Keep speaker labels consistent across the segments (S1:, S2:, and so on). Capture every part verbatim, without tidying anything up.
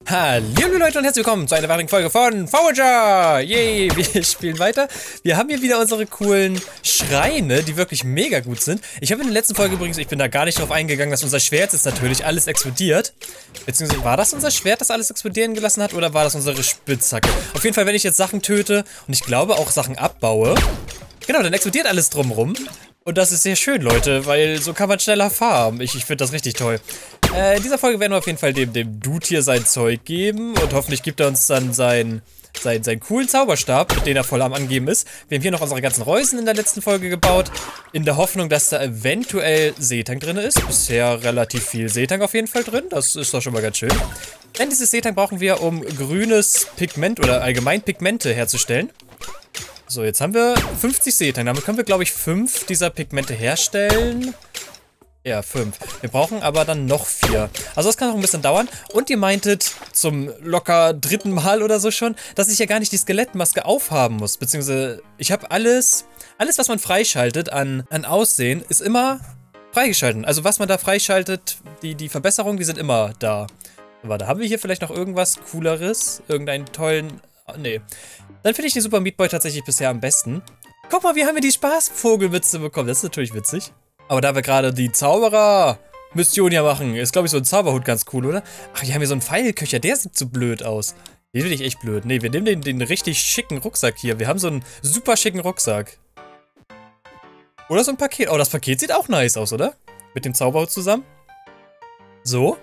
S1: Hallo Leute und herzlich willkommen zu einer weiteren Folge von Forager! Yay, wir spielen weiter. Wir haben hier wieder unsere coolen Schreine, die wirklich mega gut sind. Ich habe in der letzten Folge übrigens, ich bin da gar nicht drauf eingegangen, dass unser Schwert jetzt natürlich alles explodiert. Beziehungsweise, war das unser Schwert, das alles explodieren gelassen hat, oder war das unsere Spitzhacke? Auf jeden Fall, wenn ich jetzt Sachen töte und ich glaube auch Sachen abbaue, genau, dann explodiert alles drumrum. Und das ist sehr schön, Leute, weil so kann man schneller farmen. Ich, ich finde das richtig toll. Äh, in dieser Folge werden wir auf jeden Fall dem, dem Dude hier sein Zeug geben. Und hoffentlich gibt er uns dann seinen, seinen, seinen coolen Zauberstab, mit dem er voll am Angeben ist. Wir haben hier noch unsere ganzen Reusen in der letzten Folge gebaut. In der Hoffnung, dass da eventuell Seetank drin ist. Bisher relativ viel Seetank auf jeden Fall drin. Das ist doch schon mal ganz schön. Denn dieses Seetank brauchen wir, um grünes Pigment oder allgemein Pigmente herzustellen. So, jetzt haben wir fünfzig Seetang. Damit können wir, glaube ich, fünf dieser Pigmente herstellen. Ja, fünf. Wir brauchen aber dann noch vier. Also das kann noch ein bisschen dauern. Und ihr meintet zum locker dritten Mal oder so schon, dass ich ja gar nicht die Skelettmaske aufhaben muss. Beziehungsweise ich habe alles, alles was man freischaltet an, an Aussehen, ist immer freigeschaltet. Also was man da freischaltet, die, die Verbesserungen, die sind immer da. Warte, haben wir hier vielleicht noch irgendwas Cooleres? Irgendeinen tollen... Nee. Dann finde ich die Super Meat Boy tatsächlich bisher am besten. Guck mal, wie haben wir die Spaßvogelwitze bekommen. Das ist natürlich witzig. Aber da wir gerade die Zauberer-Mission ja machen, ist, glaube ich, so ein Zauberhut ganz cool, oder? Ach, hier haben wir so einen Pfeilköcher. Der sieht so blöd aus. Den finde ich echt blöd. Nee, wir nehmen den, den richtig schicken Rucksack hier. Wir haben so einen super schicken Rucksack. Oder so ein Paket. Oh, das Paket sieht auch nice aus, oder? Mit dem Zauberhut zusammen. So.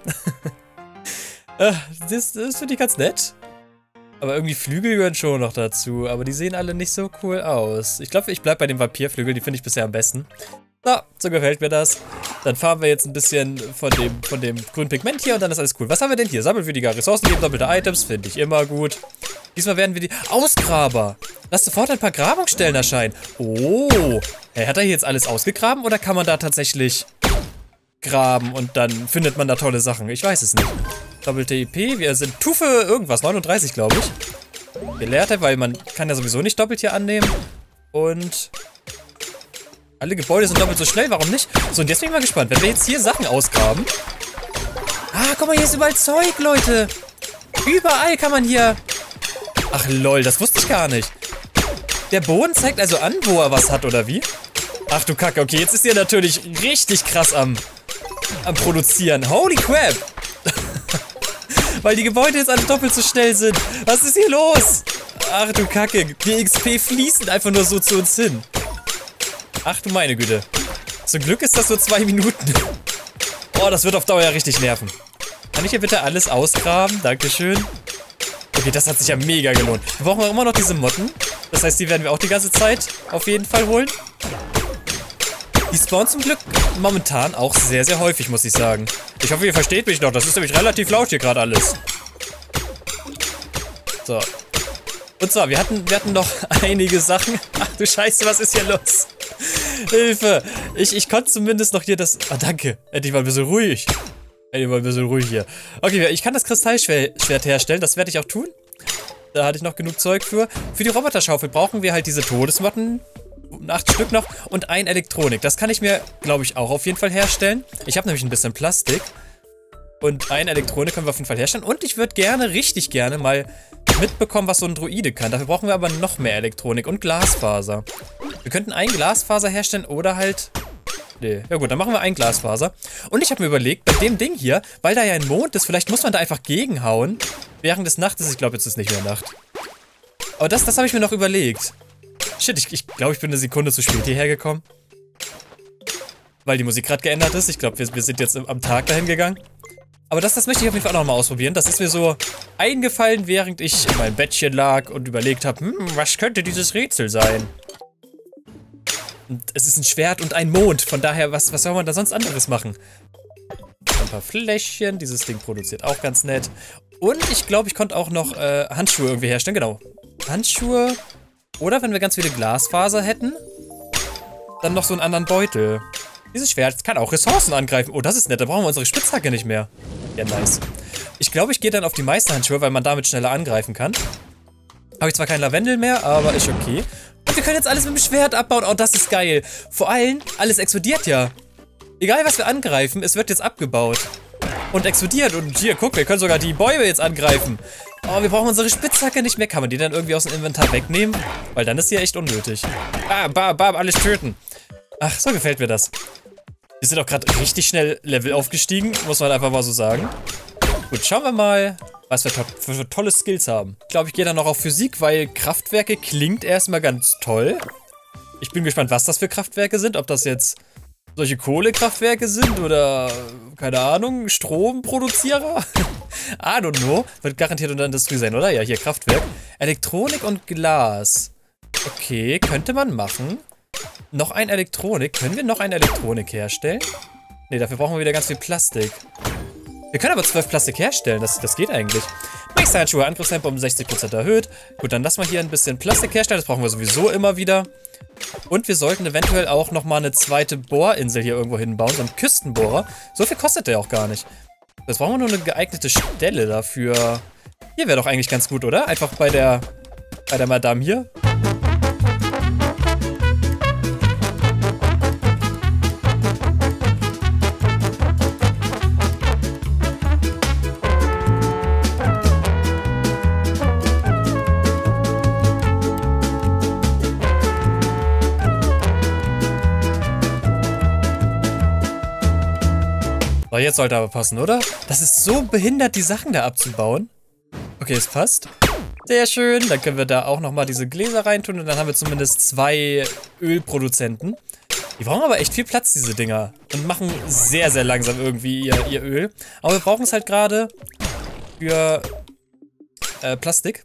S1: äh, das das finde ich ganz nett. Aber irgendwie Flügel gehören schon noch dazu. Aber die sehen alle nicht so cool aus. Ich glaube, ich bleibe bei den Vampirflügeln. Die finde ich bisher am besten. So, so gefällt mir das. Dann fahren wir jetzt ein bisschen von dem, von dem grünen Pigment hier und dann ist alles cool. Was haben wir denn hier? Sammelwürdige Ressourcen geben, doppelte Items. Finde ich immer gut. Diesmal werden wir die... Ausgraber! Lass sofort ein paar Grabungsstellen erscheinen. Oh! Hey, hat er hier jetzt alles ausgegraben oder kann man da tatsächlich graben und dann findet man da tolle Sachen? Ich weiß es nicht. Doppelte I P, wir sind Tufe irgendwas, neununddreißig glaube ich. Gelehrte, weil man kann ja sowieso nicht doppelt hier annehmen. Und alle Gebäude sind doppelt so schnell, warum nicht? So, und jetzt bin ich mal gespannt, wenn wir jetzt hier Sachen ausgraben. Ah, guck mal, hier ist überall Zeug, Leute. Überall kann man hier... Ach lol, das wusste ich gar nicht. Der Boden zeigt also an, wo er was hat, oder wie? Ach du Kacke, okay, jetzt ist er natürlich richtig krass am, am Produzieren. Holy crap! Weil die Gebäude jetzt alle doppelt so schnell sind. Was ist hier los? Ach du Kacke. Die X P fließen einfach nur so zu uns hin. Ach du meine Güte. Zum Glück ist das nur zwei Minuten. Oh, das wird auf Dauer ja richtig nerven. Kann ich hier bitte alles ausgraben? Dankeschön. Okay, das hat sich ja mega gelohnt. Wir brauchen auch immer noch diese Motten. Das heißt, die werden wir auch die ganze Zeit auf jeden Fall holen. Die spawnen zum Glück momentan auch sehr, sehr häufig, muss ich sagen. Ich hoffe, ihr versteht mich noch. Das ist nämlich relativ laut hier gerade alles. So. Und zwar, wir hatten, wir hatten noch einige Sachen. Ach du Scheiße, was ist hier los? Hilfe. Ich, ich konnte zumindest noch hier das... Ah, danke. Endlich mal ein bisschen ruhig. Endlich mal ein bisschen ruhig hier. Okay, ich kann das Kristallschwert herstellen. Das werde ich auch tun. Da hatte ich noch genug Zeug für. Für die Roboterschaufel brauchen wir halt diese Todesmotten. Acht Stück noch und ein Elektronik. Das kann ich mir, glaube ich, auch auf jeden Fall herstellen. Ich habe nämlich ein bisschen Plastik. Und ein Elektronik können wir auf jeden Fall herstellen. Und ich würde gerne, richtig gerne mal mitbekommen, was so ein Droide kann. Dafür brauchen wir aber noch mehr Elektronik und Glasfaser. Wir könnten ein Glasfaser herstellen oder halt... Nee, ja gut, dann machen wir ein Glasfaser. Und ich habe mir überlegt, bei dem Ding hier, weil da ja ein Mond ist, vielleicht muss man da einfach gegenhauen. Während des Nachts ist, ich glaube, jetzt ist nicht mehr Nacht. Aber das, das habe ich mir noch überlegt. Shit, ich, ich glaube, ich bin eine Sekunde zu spät hierher gekommen. Weil die Musik gerade geändert ist. Ich glaube, wir, wir sind jetzt am Tag dahin gegangen. Aber das, das möchte ich auf jeden Fall auch noch mal ausprobieren. Das ist mir so eingefallen, während ich in meinem Bettchen lag und überlegt habe, hm, was könnte dieses Rätsel sein? Und es ist ein Schwert und ein Mond. Von daher, was, was soll man da sonst anderes machen? Ein paar Fläschchen. Dieses Ding produziert auch ganz nett. Und ich glaube, ich konnte auch noch äh, Handschuhe irgendwie herstellen. Genau. Handschuhe... Oder wenn wir ganz viele Glasfaser hätten, dann noch so einen anderen Beutel. Dieses Schwert kann auch Ressourcen angreifen. Oh, das ist nett. Da brauchen wir unsere Spitzhacke nicht mehr. Ja, nice. Ich glaube, ich gehe dann auf die Meisterhandschuhe, weil man damit schneller angreifen kann. Habe ich zwar kein Lavendel mehr, aber ist okay. Und wir können jetzt alles mit dem Schwert abbauen. Oh, das ist geil. Vor allem, alles explodiert ja. Egal, was wir angreifen, es wird jetzt abgebaut. und explodiert. Und hier, guck, wir können sogar die Bäume jetzt angreifen. Oh, wir brauchen unsere Spitzhacke nicht mehr. Kann man die dann irgendwie aus dem Inventar wegnehmen? Weil dann ist die echt unnötig. Bam, bam, bam, alles töten. Ach, so gefällt mir das. Wir sind auch gerade richtig schnell Level aufgestiegen, muss man einfach mal so sagen. Gut, schauen wir mal, was wir to für, für tolle Skills haben. Ich glaube, ich gehe dann noch auf Physik, weil Kraftwerke klingt erstmal ganz toll. Ich bin gespannt, was das für Kraftwerke sind. Ob das jetzt solche Kohlekraftwerke sind oder, keine Ahnung, Stromproduzierer? I don't know. Wird garantiert unter Industrie sein, oder? Ja, hier Kraftwerk. Elektronik und Glas. Okay, könnte man machen. Noch ein Elektronik. Können wir noch eine Elektronik herstellen? Ne, dafür brauchen wir wieder ganz viel Plastik. Wir können aber zwölf Plastik herstellen, das, das geht eigentlich. Nächste Handschuhe, Angriffstempo um sechzig Prozent erhöht. Gut, dann lassen wir hier ein bisschen Plastik herstellen, das brauchen wir sowieso immer wieder. Und wir sollten eventuell auch nochmal eine zweite Bohrinsel hier irgendwo hinbauen, so einen Küstenbohrer. So viel kostet der auch gar nicht. Jetzt brauchen wir nur eine geeignete Stelle dafür. Hier wäre doch eigentlich ganz gut, oder? Einfach bei der, bei der Madame hier. So, jetzt sollte aber passen, oder? Das ist so behindert, die Sachen da abzubauen. Okay, es passt. Sehr schön. Dann können wir da auch nochmal diese Gläser reintun und dann haben wir zumindest zwei Ölproduzenten. Die brauchen aber echt viel Platz, diese Dinger. Und machen sehr, sehr langsam irgendwie ihr, ihr Öl. Aber wir brauchen es halt gerade für äh, Plastik.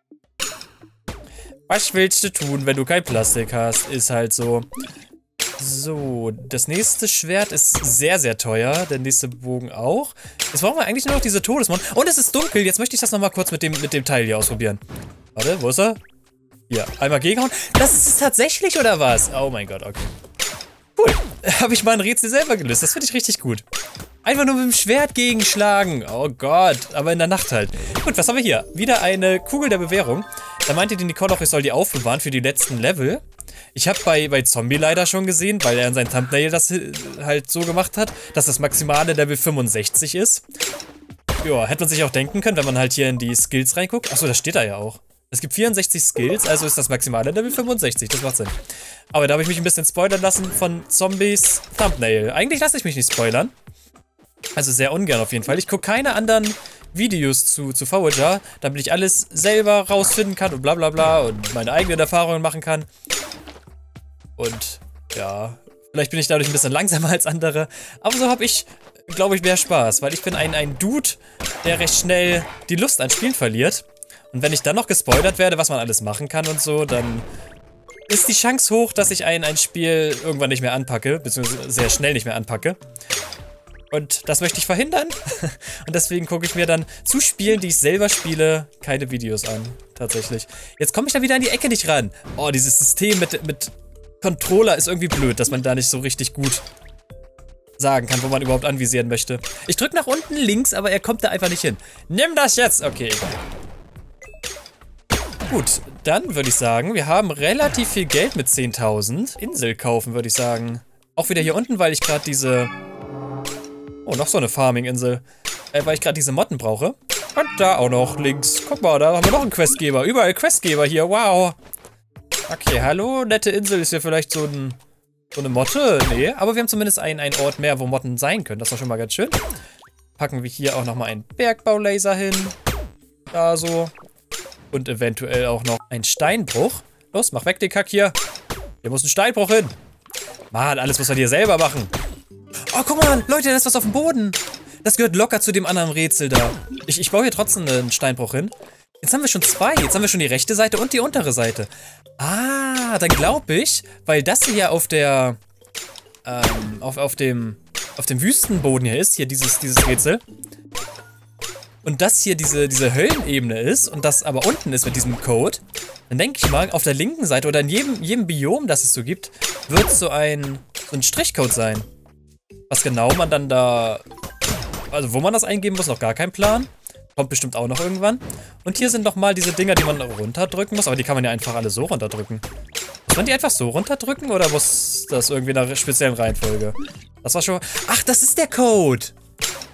S1: Was willst du tun, wenn du kein Plastik hast? Ist halt so. So, das nächste Schwert ist sehr, sehr teuer. Der nächste Bogen auch. Jetzt brauchen wir eigentlich nur noch diese Todesmon. Und es ist dunkel. Jetzt möchte ich das nochmal kurz mit dem, mit dem Teil hier ausprobieren. Warte, wo ist er? Hier, einmal gegenhauen. Das ist es tatsächlich, oder was? Oh mein Gott, okay. Cool. Habe ich mal ein Rätsel selber gelöst. Das finde ich richtig gut. Einfach nur mit dem Schwert gegenschlagen. Oh Gott, aber in der Nacht halt. Gut, was haben wir hier? Wieder eine Kugel der Bewährung. Da meinte die Nicole auch, ich soll die aufbewahren für die letzten Level. Ich habe bei, bei Zombie leider schon gesehen, weil er in seinem Thumbnail das halt so gemacht hat, dass das maximale Level fünfundsechzig ist. Ja, hätte man sich auch denken können, wenn man halt hier in die Skills reinguckt. Achso, das steht da ja auch. Es gibt vierundsechzig Skills, also ist das maximale Level fünfundsechzig, das macht Sinn. Aber da habe ich mich ein bisschen spoilern lassen von Zombies Thumbnail. Eigentlich lasse ich mich nicht spoilern. Also sehr ungern auf jeden Fall. Ich gucke keine anderen Videos zu, zu Forager, damit ich alles selber rausfinden kann und bla bla bla und meine eigenen Erfahrungen machen kann. Und ja, vielleicht bin ich dadurch ein bisschen langsamer als andere, aber so habe ich, glaube ich, mehr Spaß, weil ich bin ein, ein Dude, der recht schnell die Lust an Spielen verliert. Und wenn ich dann noch gespoilert werde, was man alles machen kann und so, dann ist die Chance hoch, dass ich ein, ein Spiel irgendwann nicht mehr anpacke, beziehungsweise sehr schnell nicht mehr anpacke. Und das möchte ich verhindern. Und deswegen gucke ich mir dann zu Spielen, die ich selber spiele, keine Videos an, tatsächlich. Jetzt komme ich da wieder an die Ecke nicht ran. Oh, dieses System mit, mit Controller ist irgendwie blöd, dass man da nicht so richtig gut sagen kann, wo man überhaupt anvisieren möchte. Ich drücke nach unten links, aber er kommt da einfach nicht hin. Nimm das jetzt! Okay, egal. Gut, dann würde ich sagen, wir haben relativ viel Geld mit zehntausend. Insel kaufen, würde ich sagen. Auch wieder hier unten, weil ich gerade diese... Oh, noch so eine Farming-Insel. Äh, weil ich gerade diese Motten brauche. Und da auch noch links. Guck mal, da haben wir noch einen Questgeber. Überall Questgeber hier, wow. Okay, hallo, nette Insel. Ist hier vielleicht so, ein, so eine Motte? Nee, aber wir haben zumindest einen, einen Ort mehr, wo Motten sein können. Das war schon mal ganz schön. Packen wir hier auch nochmal einen Bergbaulaser hin. Da so. Und eventuell auch noch einen Steinbruch. Los, mach weg den Kack hier. Hier muss ein Steinbruch hin. Mann, alles muss man hier selber machen. Oh, guck mal, Leute, da ist was auf dem Boden. Das gehört locker zu dem anderen Rätsel da. Ich, ich baue hier trotzdem einen Steinbruch hin. Jetzt haben wir schon zwei. Jetzt haben wir schon die rechte Seite und die untere Seite. Ah, dann glaube ich, weil das hier auf der, ähm, auf, auf dem, auf dem Wüstenboden hier ist, hier dieses, dieses Rätsel. Und das hier diese, diese Höllenebene ist und das aber unten ist mit diesem Code, dann denke ich mal, auf der linken Seite oder in jedem, jedem Biom, das es so gibt, wird so ein, so ein Strichcode sein. Was genau man dann da, also wo man das eingeben muss, noch gar kein Plan. Kommt bestimmt auch noch irgendwann. Und hier sind nochmal diese Dinger, die man runterdrücken muss, aber die kann man ja einfach alle so runterdrücken. Muss man die einfach so runterdrücken oder muss das irgendwie in einer speziellen Reihenfolge? Das war schon... Ach, das ist der Code!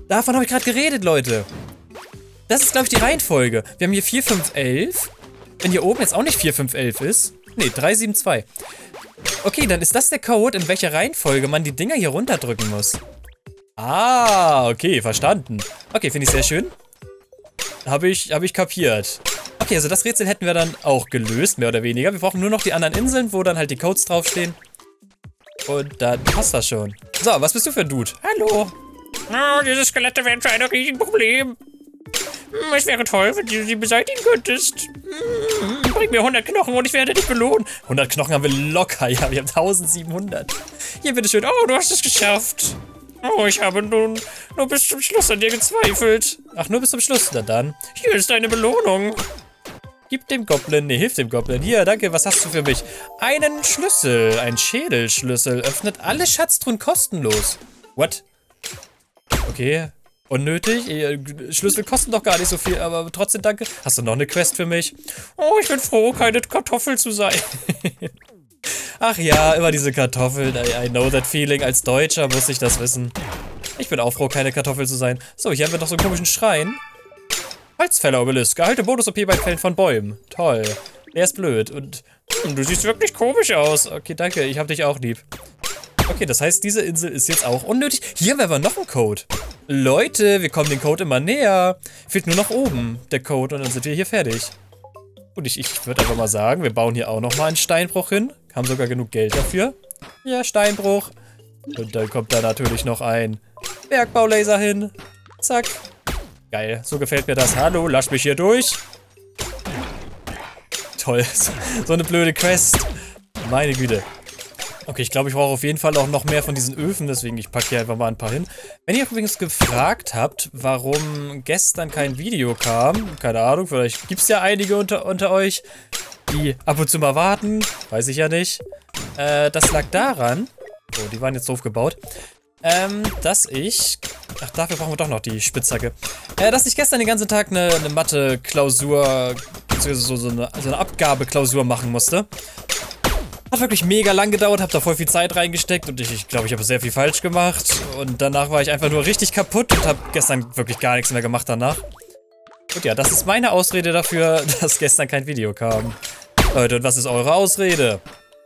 S1: Davon habe ich gerade geredet, Leute. Das ist, glaube ich, die Reihenfolge. Wir haben hier vier, fünf, elf. Wenn hier oben jetzt auch nicht vier, fünf, elf ist. Nee, drei, sieben, zwei. Okay, dann ist das der Code, in welcher Reihenfolge man die Dinger hier runterdrücken muss. Ah, okay, verstanden. Okay, finde ich sehr schön. Habe ich, hab ich kapiert. Okay, also das Rätsel hätten wir dann auch gelöst, mehr oder weniger. Wir brauchen nur noch die anderen Inseln, wo dann halt die Codes draufstehen. Und dann passt das schon. So, was bist du für ein Dude? Hallo.
S2: Oh, diese Skelette wären schon ein Riesenproblem. Hm, es wäre toll, wenn du sie beseitigen könntest. Hm, bring mir hundert Knochen und ich werde dich belohnen.
S1: hundert Knochen haben wir locker, ja, wir haben eintausendsiebenhundert.
S2: Hier, bitteschön. Oh, du hast es geschafft. Oh, ich habe nun nur bis zum Schluss an dir gezweifelt.
S1: Ach, nur bis zum Schluss, na dann.
S2: Hier ist deine Belohnung.
S1: Gib dem Goblin, ne, hilf dem Goblin. Hier, danke, was hast du für mich? Einen Schlüssel, ein Schädelschlüssel. Öffnet alle Schatztruhen kostenlos. What? Okay, unnötig. Schlüssel kosten doch gar nicht so viel, aber trotzdem danke. Hast du noch eine Quest für mich?
S2: Oh, ich bin froh, keine Kartoffel zu sein.
S1: Ach ja, immer diese Kartoffeln. I, I know that feeling. Als Deutscher muss ich das wissen. Ich bin auch froh, keine Kartoffel zu sein. So, hier haben wir noch so einen komischen Schrein. Holzfäller-Obelisk. Erhalte Bonus-O P bei Fällen von Bäumen. Toll. Der ist blöd. Und
S2: hm, du siehst wirklich komisch aus.
S1: Okay, danke. Ich hab dich auch lieb. Okay, das heißt, diese Insel ist jetzt auch unnötig. Hier haben wir aber noch einen Code. Leute, wir kommen den Code immer näher. Fehlt nur noch oben der Code und dann sind wir hier fertig. Und ich, ich würde einfach mal sagen, wir bauen hier auch nochmal einen Steinbruch hin. Haben sogar genug Geld dafür. Ja, Steinbruch. Und dann kommt da natürlich noch ein Bergbaulaser hin. Zack. Geil, so gefällt mir das. Hallo, lass mich hier durch. Toll, so eine blöde Quest. Meine Güte. Okay, ich glaube, ich brauche auf jeden Fall auch noch mehr von diesen Öfen, deswegen ich packe hier einfach mal ein paar hin. Wenn ihr übrigens gefragt habt, warum gestern kein Video kam, keine Ahnung, vielleicht gibt es ja einige unter, unter euch, die ab und zu mal warten, weiß ich ja nicht. Äh, das lag daran, oh, die waren jetzt doof gebaut, ähm, dass ich, ach, dafür brauchen wir doch noch die Spitzhacke, äh, dass ich gestern den ganzen Tag eine, eine Mathe-Klausur, beziehungsweise so, so, eine, so eine Abgabeklausur machen musste. Hat wirklich mega lang gedauert, hab da voll viel Zeit reingesteckt und ich glaube, ich, glaub, ich habe sehr viel falsch gemacht. Und danach war ich einfach nur richtig kaputt und habe gestern wirklich gar nichts mehr gemacht danach. Und ja, das ist meine Ausrede dafür, dass gestern kein Video kam. Leute, und was ist eure Ausrede?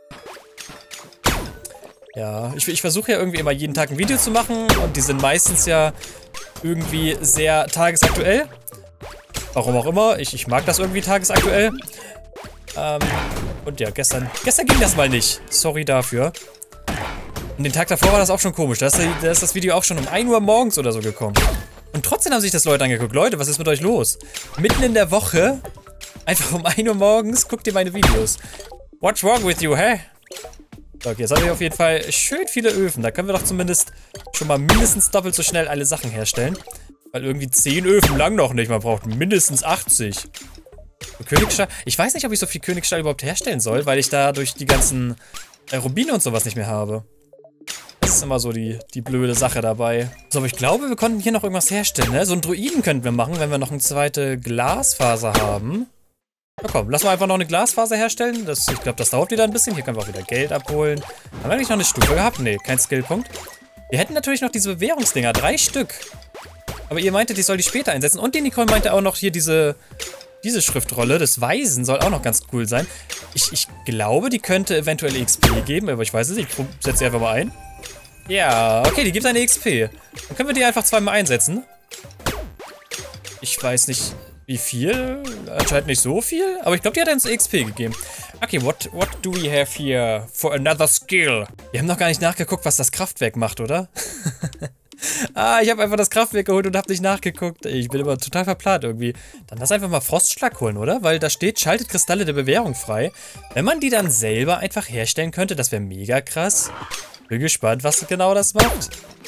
S1: Ja, ich, ich versuche ja irgendwie immer jeden Tag ein Video zu machen und die sind meistens ja irgendwie sehr tagesaktuell. Warum auch immer, ich, ich mag das irgendwie tagesaktuell. Ähm, und ja, gestern, gestern ging das mal nicht. Sorry dafür. Und den Tag davor war das auch schon komisch. Da ist, da ist das Video auch schon um ein Uhr morgens oder so gekommen. Und trotzdem haben sich das Leute angeguckt. Leute, was ist mit euch los? Mitten in der Woche, einfach um ein Uhr morgens, guckt ihr meine Videos. What's wrong with you, hä? So, okay, jetzt habe ich auf jeden Fall schön viele Öfen. Da können wir doch zumindest schon mal mindestens doppelt so schnell alle Sachen herstellen. Weil irgendwie zehn Öfen lang noch nicht. Man braucht mindestens achtzig. Königstahl. Ich weiß nicht, ob ich so viel Königstahl überhaupt herstellen soll, weil ich dadurch die ganzen äh, Rubine und sowas nicht mehr habe. Das ist immer so die, die blöde Sache dabei. So, aber ich glaube, wir konnten hier noch irgendwas herstellen, ne? So einen Druiden könnten wir machen, wenn wir noch eine zweite Glasfaser haben. Na komm, lass mal einfach noch eine Glasfaser herstellen. Das, ich glaube, das dauert wieder ein bisschen. Hier können wir auch wieder Geld abholen. Haben wir eigentlich noch eine Stufe gehabt? Nee, kein Skillpunkt. Wir hätten natürlich noch diese Bewährungsdinger. Drei Stück. Aber ihr meintet, ich soll die später einsetzen. Und die Nicole meinte auch noch hier diese... Diese Schriftrolle des Weisen soll auch noch ganz cool sein. Ich, ich glaube, die könnte eventuell X P geben, aber ich weiß es nicht. Ich setze sie einfach mal ein. Ja, okay, die gibt eine X P. Dann können wir die einfach zweimal einsetzen. Ich weiß nicht, wie viel. Anscheinend nicht so viel. Aber ich glaube, die hat uns X P gegeben. Okay, what, what do we have here for another skill? Wir haben noch gar nicht nachgeguckt, was das Kraftwerk macht, oder? Ah, ich habe einfach das Kraftwerk geholt und habe nicht nachgeguckt. Ich bin immer total verplant irgendwie. Dann lass einfach mal Frostschlag holen, oder? Weil da steht, schaltet Kristalle der Bewährung frei. Wenn man die dann selber einfach herstellen könnte, das wäre mega krass. Bin gespannt, was genau das macht.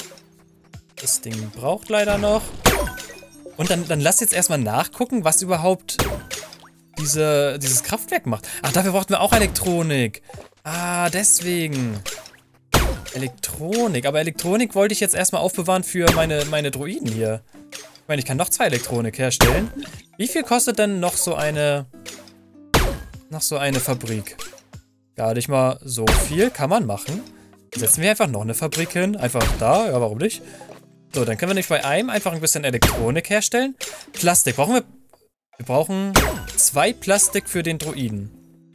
S1: Das Ding braucht leider noch. Und dann, dann lass jetzt erstmal nachgucken, was überhaupt diese, dieses Kraftwerk macht. Ach, dafür brauchten wir auch Elektronik. Ah, deswegen. Elektronik. Aber Elektronik wollte ich jetzt erstmal aufbewahren für meine, meine Druiden hier. Ich meine, ich kann noch zwei Elektronik herstellen. Wie viel kostet denn noch so eine... noch so eine Fabrik? Gar nicht mal so viel. Kann man machen. Setzen wir einfach noch eine Fabrik hin. Einfach da. Ja, warum nicht? So, dann können wir nicht bei einem einfach ein bisschen Elektronik herstellen. Plastik. Brauchen wir... Wir brauchen zwei Plastik für den Druiden.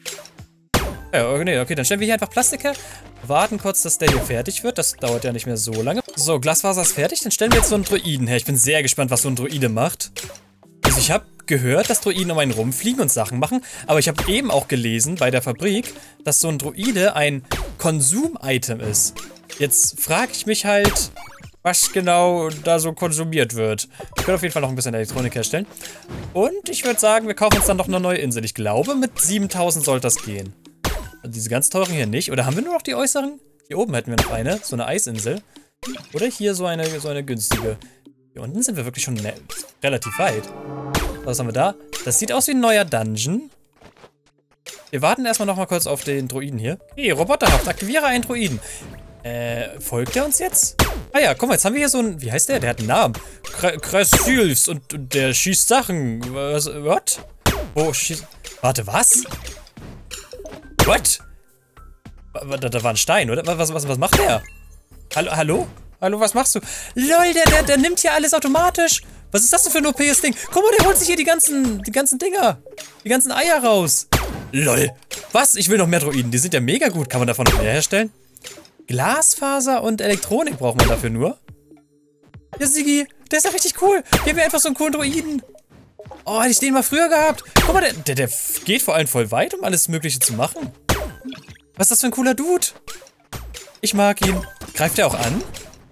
S1: Ja, okay, okay, dann stellen wir hier einfach Plastik her. Warten kurz, dass der hier fertig wird. Das dauert ja nicht mehr so lange. So, Glasfaser ist fertig. Dann stellen wir jetzt so einen Druiden her. Ich bin sehr gespannt, was so ein Druide macht. Also ich habe gehört, dass Druiden um einen rumfliegen und Sachen machen. Aber ich habe eben auch gelesen bei der Fabrik, dass so ein Druide ein Konsum-Item ist. Jetzt frage ich mich halt, was genau da so konsumiert wird. Ich könnte auf jeden Fall noch ein bisschen Elektronik herstellen. Und ich würde sagen, wir kaufen uns dann noch eine neue Insel. Ich glaube, mit siebentausend sollte das gehen. Also diese ganz teuren hier nicht. Oder haben wir nur noch die äußeren? Hier oben hätten wir noch eine, so eine Eisinsel. Oder hier so eine, so eine günstige. Hier unten sind wir wirklich schon ne relativ weit. Was haben wir da? Das sieht aus wie ein neuer Dungeon. Wir warten erstmal noch mal kurz auf den Druiden hier. Hey, Roboterhaft, aktiviere einen Druiden. Äh, folgt der uns jetzt? Ah ja, guck mal, jetzt haben wir hier so einen, wie heißt der? Der hat einen Namen. Krasülfs und, und der schießt Sachen. Was? What? Wo schießt... Warte, was? What? Da, da war ein Stein, oder? Was, was, was macht der? Hallo, hallo? Hallo, was machst du? Lol, der, der, der nimmt hier alles automatisch. Was ist das denn für ein O P-es Ding? Guck mal, der holt sich hier die ganzen, die ganzen Dinger. Die ganzen Eier raus. Lol. Was? Ich will noch mehr Druiden. Die sind ja mega gut. Kann man davon noch mehr herstellen? Glasfaser und Elektronik braucht man dafür nur. Ja, Sigi, der ist ja richtig cool. Hier haben wir einfach so einen coolen Druiden. Oh, hätte ich den mal früher gehabt. Guck mal, der, der, der geht vor allem voll weit, um alles Mögliche zu machen. Was ist das für ein cooler Dude? Ich mag ihn. Greift der auch an?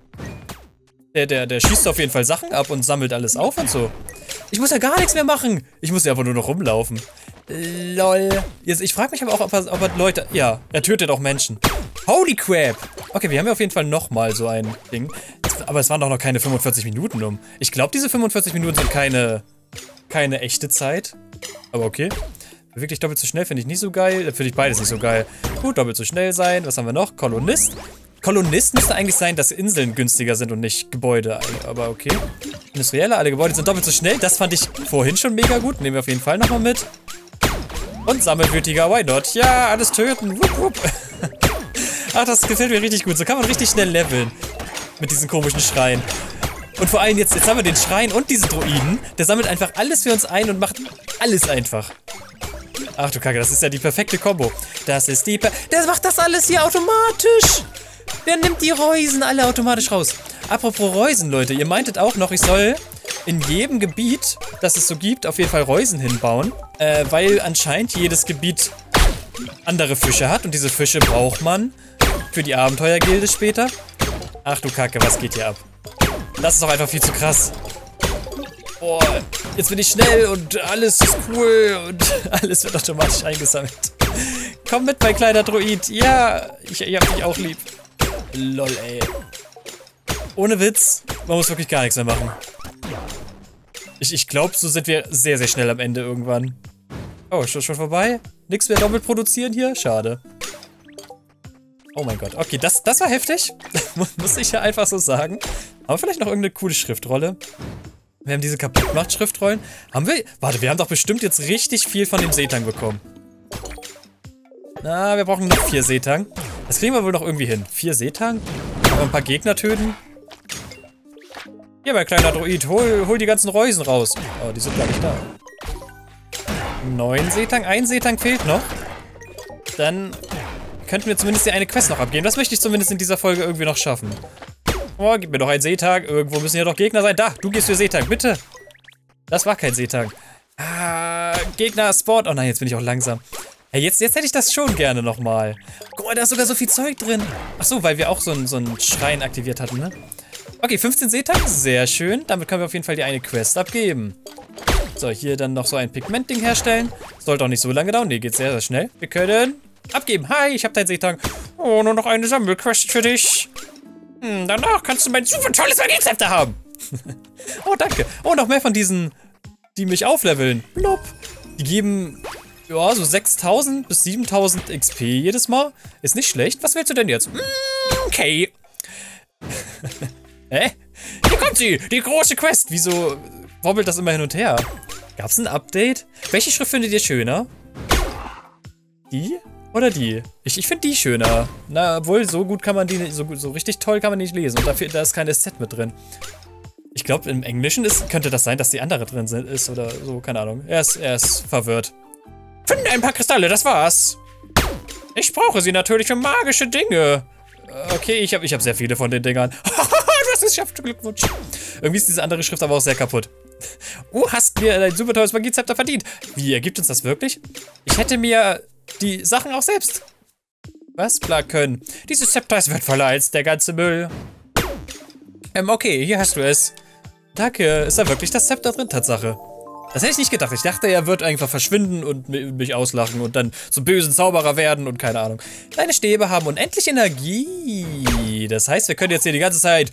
S1: Der, der, der schießt auf jeden Fall Sachen ab und sammelt alles auf und so. Ich muss ja gar nichts mehr machen. Ich muss ja einfach nur noch rumlaufen. Lol. Jetzt, ich frage mich aber auch, ob er, ob er Leute... Ja, er tötet auch Menschen. Holy crap. Okay, wir haben ja auf jeden Fall nochmal so ein Ding. Aber es waren doch noch keine fünfundvierzig Minuten um. Ich glaube, diese fünfundvierzig Minuten sind keine... Keine echte Zeit. Aber okay. Wirklich doppelt so schnell finde ich nicht so geil. Finde ich beides nicht so geil. Gut, doppelt so schnell sein. Was haben wir noch? Kolonist. Kolonist müsste eigentlich sein, dass Inseln günstiger sind und nicht Gebäude. Aber okay. Industrielle, alle Gebäude sind doppelt so schnell. Das fand ich vorhin schon mega gut. Nehmen wir auf jeden Fall nochmal mit. Und Sammelwütiger, why not? Ja, alles töten. Wupp, wupp. Ach, das gefällt mir richtig gut. So kann man richtig schnell leveln. Mit diesen komischen Schreien. Und vor allem jetzt, jetzt haben wir den Schrein und diese Druiden. Der sammelt einfach alles für uns ein und macht alles einfach. Ach du Kacke, das ist ja die perfekte Kombo. Das ist die per... Der macht das alles hier automatisch. Der nimmt die Reusen alle automatisch raus. Apropos Reusen, Leute. Ihr meintet auch noch, ich soll in jedem Gebiet, das es so gibt, auf jeden Fall Reusen hinbauen. Äh, weil anscheinend jedes Gebiet andere Fische hat. Und diese Fische braucht man für die Abenteuergilde später. Ach du Kacke, was geht hier ab? Das ist doch einfach viel zu krass. Boah, jetzt bin ich schnell und alles ist cool und alles wird automatisch eingesammelt. Komm mit, mein kleiner Druid. Ja, ich, ich hab dich auch lieb. Lol, ey. Ohne Witz, man muss wirklich gar nichts mehr machen. Ich, ich glaube, so sind wir sehr, sehr schnell am Ende irgendwann. Oh, ist das schon vorbei? Nichts mehr doppelt produzieren hier? Schade. Oh mein Gott. Okay, das, das war heftig. Muss ich ja einfach so sagen. Haben wir vielleicht noch irgendeine coole Schriftrolle? Wir haben diese Kaputtmacht-Schriftrollen. Haben wir... Warte, wir haben doch bestimmt jetzt richtig viel von dem Seetang bekommen. Na, wir brauchen noch vier Seetang. Das kriegen wir wohl noch irgendwie hin. Vier Seetang? Aber ein paar Gegner töten? Hier, mein kleiner Druid. Hol, hol die ganzen Reusen raus. Oh, die sind gar nicht da. Neun Seetang. Ein Seetang fehlt noch. Dann könnten wir zumindest die eine Quest noch abgeben. Das möchte ich zumindest in dieser Folge irgendwie noch schaffen. Oh, gib mir doch einen Seetang. Irgendwo müssen ja doch Gegner sein. Da, du gehst für Seetang, bitte. Das war kein Seetang. Ah, Gegner, Sport. Oh nein, jetzt bin ich auch langsam. Hey, jetzt, jetzt hätte ich das schon gerne nochmal. Guck mal, da ist sogar so viel Zeug drin. Ach so, weil wir auch so einen so einen Schrein aktiviert hatten, ne? Okay, fünfzehn Seetang, sehr schön. Damit können wir auf jeden Fall die eine Quest abgeben. So, hier dann noch so ein Pigmentding herstellen. Sollte auch nicht so lange dauern. Nee, geht sehr, sehr schnell. Wir können abgeben. Hi, ich habe deinen Seetang. Oh, nur noch eine Sammelquest für dich. Hm, danach kannst du mein super tolles Magie-Zepter haben. Oh, danke. Oh, noch mehr von diesen, die mich aufleveln. Blub. Die geben, ja, so sechstausend bis siebentausend X P jedes Mal. Ist nicht schlecht. Was willst du denn jetzt? Mm, okay. Hä? Hier kommt sie, die große Quest. Wieso wobbelt das immer hin und her? Gab's ein Update? Welche Schrift findet ihr schöner? Die? Oder die? Ich, ich finde die schöner. Na, obwohl, so gut kann man die nicht, so, so richtig toll kann man die nicht lesen. Und dafür, da ist kein S Z mit drin. Ich glaube, im Englischen ist, könnte das sein, dass die andere drin sind, ist oder so, keine Ahnung. Er ist, er ist verwirrt.
S2: Finde ein paar Kristalle, das war's. Ich brauche sie natürlich für magische Dinge.
S1: Okay, ich habe ich hab sehr viele von den Dingern.
S2: Du hast es geschafft, Glückwunsch.
S1: Irgendwie ist diese andere Schrift aber auch sehr kaputt. Du hast mir ein super tolles Magiezepter verdient. Wie, ergibt uns das wirklich? Ich hätte mir die Sachen auch selbst basteln können.
S2: Dieses Zepter ist wertvoller als der ganze Müll.
S1: Ähm, okay, hier hast du es. Danke. Ist da wirklich das Zepter drin? Tatsache. Das hätte ich nicht gedacht. Ich dachte, er wird einfach verschwinden und mich auslachen und dann zum bösen Zauberer werden und keine Ahnung. Deine Stäbe haben unendlich Energie. Das heißt, wir können jetzt hier die ganze Zeit...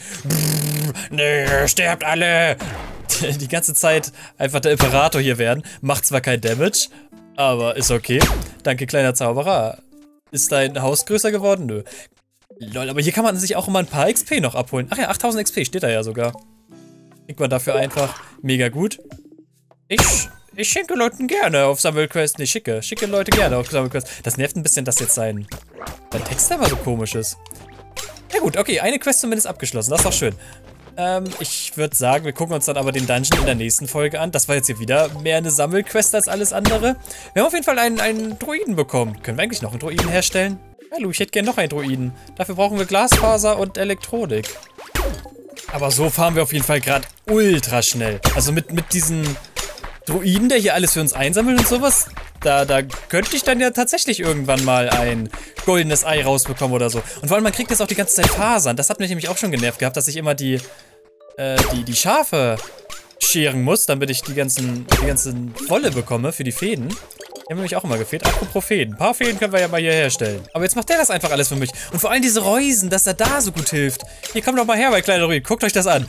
S2: Nee, sterbt alle.
S1: Die ganze Zeit einfach der Imperator hier werden. Macht zwar kein Damage, aber ist okay. Danke, kleiner Zauberer. Ist dein Haus größer geworden? Nö. Lol, aber hier kann man sich auch immer ein paar X P noch abholen. Ach ja, achttausend X P steht da ja sogar. Kriegt man dafür einfach mega gut.
S2: Ich, ich schenke Leuten gerne auf Sammelquests. Nee, schicke. Schicke Leute gerne auf Sammelquests.
S1: Das nervt ein bisschen, dass jetzt sein, sein Text immer so komisch ist. Ja gut, okay, eine Quest zumindest abgeschlossen. Das ist doch schön. Ähm, ich würde sagen, wir gucken uns dann aber den Dungeon in der nächsten Folge an. Das war jetzt hier wieder mehr eine Sammelquest als alles andere. Wir haben auf jeden Fall einen, einen Druiden bekommen. Können wir eigentlich noch einen Druiden herstellen? Hallo, ich hätte gerne noch einen Druiden. Dafür brauchen wir Glasfaser und Elektronik. Aber so fahren wir auf jeden Fall gerade ultra schnell. Also mit, mit diesen Druiden, der hier alles für uns einsammelt und sowas, da, da könnte ich dann ja tatsächlich irgendwann mal ein goldenes Ei rausbekommen oder so. Und vor allem, man kriegt jetzt auch die ganze Zeit Fasern. Das hat mich nämlich auch schon genervt gehabt, dass ich immer die, äh, die, die Schafe scheren muss, damit ich die ganzen, die ganzen Wolle bekomme für die Fäden. Die haben nämlich auch immer gefehlt. Apropos Fäden. Ein paar Fäden können wir ja mal hier herstellen. Aber jetzt macht der das einfach alles für mich. Und vor allem diese Reusen, dass er da so gut hilft. Hier, kommt doch mal her, mein kleiner Druid. Guckt euch das an.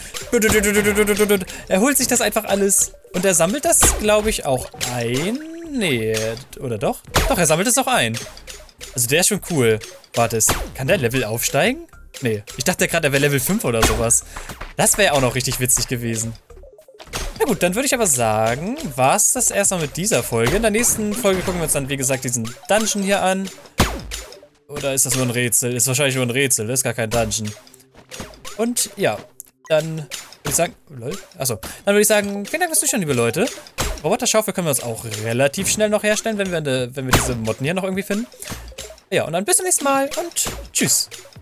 S1: Er holt sich das einfach alles. Und er sammelt das, glaube ich, auch ein. Nee, oder doch? Doch, er sammelt es auch ein. Also der ist schon cool. Warte, kann der Level aufsteigen? Nee, ich dachte gerade, er wäre Level fünf oder sowas. Das wäre auch noch richtig witzig gewesen. Na gut, dann würde ich aber sagen, war es das erstmal mit dieser Folge. In der nächsten Folge gucken wir uns dann, wie gesagt, diesen Dungeon hier an. Oder ist das nur ein Rätsel? Ist wahrscheinlich nur ein Rätsel, das ist gar kein Dungeon. Und ja, dann würde ich sagen, lol, achso, dann würde ich sagen, vielen Dank fürs Zuschauen, liebe Leute. Roboter-Schaufel können wir uns auch relativ schnell noch herstellen, wenn wir, eine, wenn wir diese Motten hier noch irgendwie finden. Ja, und dann bis zum nächsten Mal und tschüss.